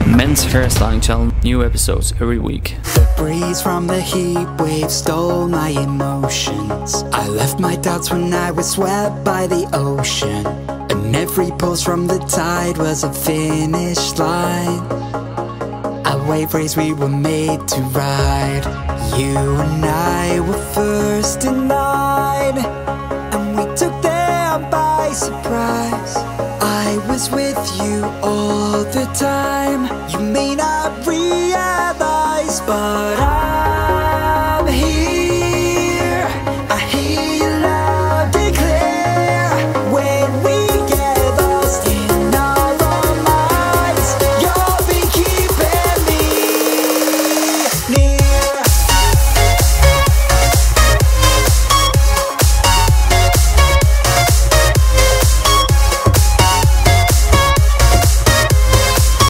Men's Hairstyling Channel, new episodes every week. The breeze from the heat wave stole my emotions. I left my doubts when I was swept by the ocean, and every pulse from the tide was a finish line. A wave race we were made to ride. You and I were first in line, and we took them by surprise. I was with you all the time. You may not realize, but